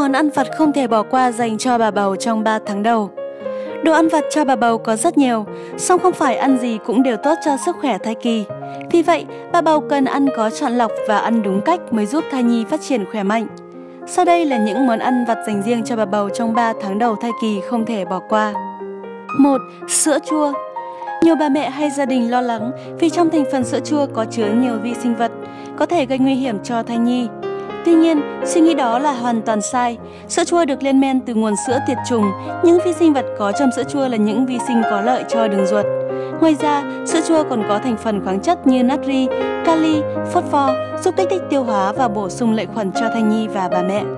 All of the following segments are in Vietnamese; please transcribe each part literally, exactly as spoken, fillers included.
món ăn vặt không thể bỏ qua dành cho bà bầu trong ba tháng đầu. Đồ ăn vặt cho bà bầu có rất nhiều, song không phải ăn gì cũng đều tốt cho sức khỏe thai kỳ. Vì vậy, bà bầu cần ăn có chọn lọc và ăn đúng cách mới giúp thai nhi phát triển khỏe mạnh. Sau đây là những món ăn vặt dành riêng cho bà bầu trong ba tháng đầu thai kỳ không thể bỏ qua. một. Sữa chua. Nhiều bà mẹ hay gia đình lo lắng vì trong thành phần sữa chua có chứa nhiều vi sinh vật, có thể gây nguy hiểm cho thai nhi. Tuy nhiên, suy nghĩ đó là hoàn toàn sai. Sữa chua được lên men từ nguồn sữa tiệt trùng. Những vi sinh vật có trong sữa chua là những vi sinh có lợi cho đường ruột. Ngoài ra, sữa chua còn có thành phần khoáng chất như natri, kali, phosphor, giúp kích thích tiêu hóa và bổ sung lợi khuẩn cho thai nhi và bà mẹ.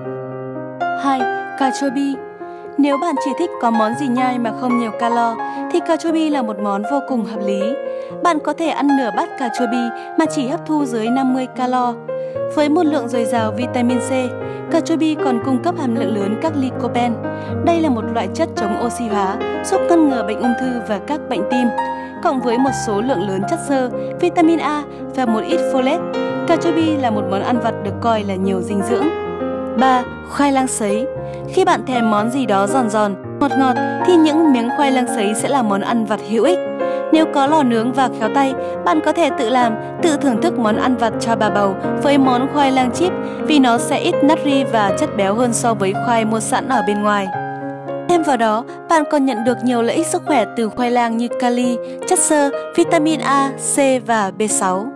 hai. Cà chua bi. Nếu bạn chỉ thích có món gì nhai mà không nhiều calo, thì cà chua bi là một món vô cùng hợp lý. Bạn có thể ăn nửa bát cà chua bi mà chỉ hấp thu dưới năm mươi calo. Với một lượng dồi dào vitamin C, cà chua bi còn cung cấp hàm lượng lớn các lycopene. Đây là một loại chất chống oxy hóa, giúp ngăn ngừa bệnh ung thư và các bệnh tim. Cộng với một số lượng lớn chất xơ, vitamin A và một ít folate, cà chua bi là một món ăn vặt được coi là nhiều dinh dưỡng. ba. Khoai lang sấy. Khi bạn thèm món gì đó giòn giòn, ngọt ngọt thì những miếng khoai lang sấy sẽ là món ăn vặt hữu ích. Nếu có lò nướng và khéo tay, bạn có thể tự làm, tự thưởng thức món ăn vặt cho bà bầu với món khoai lang chip vì nó sẽ ít natri và chất béo hơn so với khoai mua sẵn ở bên ngoài. Thêm vào đó, bạn còn nhận được nhiều lợi ích sức khỏe từ khoai lang như kali, chất xơ, vitamin A, C và B sáu.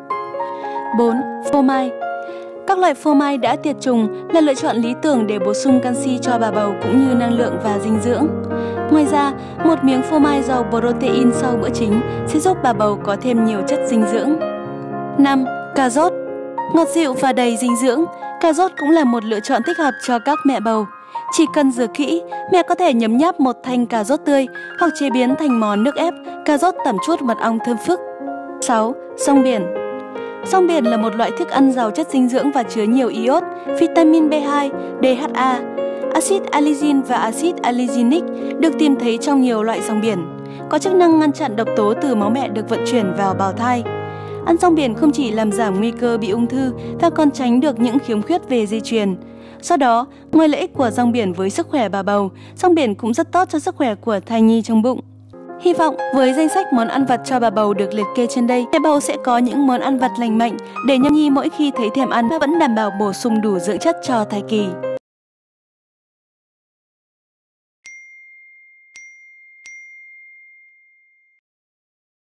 bốn. Phô mai. Các loại phô mai đã tiệt trùng là lựa chọn lý tưởng để bổ sung canxi cho bà bầu cũng như năng lượng và dinh dưỡng. Ngoài ra, một miếng phô mai giàu protein sau bữa chính sẽ giúp bà bầu có thêm nhiều chất dinh dưỡng. năm. Cà rốt. Ngọt dịu và đầy dinh dưỡng, cà rốt cũng là một lựa chọn thích hợp cho các mẹ bầu. Chỉ cần rửa kỹ, mẹ có thể nhấm nháp một thanh cà rốt tươi hoặc chế biến thành món nước ép cà rốt tẩm chút mật ong thơm phức. sáu. Rong biển. Rong biển là một loại thức ăn giàu chất dinh dưỡng và chứa nhiều iốt, vitamin B hai, đê hát a. Axit allicin và axit allicinic được tìm thấy trong nhiều loại rong biển, có chức năng ngăn chặn độc tố từ máu mẹ được vận chuyển vào bào thai. Ăn rong biển không chỉ làm giảm nguy cơ bị ung thư và còn tránh được những khiếm khuyết về di truyền. Do đó, ngoài lợi ích của rong biển với sức khỏe bà bầu, rong biển cũng rất tốt cho sức khỏe của thai nhi trong bụng. Hy vọng với danh sách món ăn vặt cho bà bầu được liệt kê trên đây, mẹ bầu sẽ có những món ăn vặt lành mạnh để nhâm nhi mỗi khi thấy thèm ăn và vẫn đảm bảo bổ sung đủ dưỡng chất cho thai kỳ.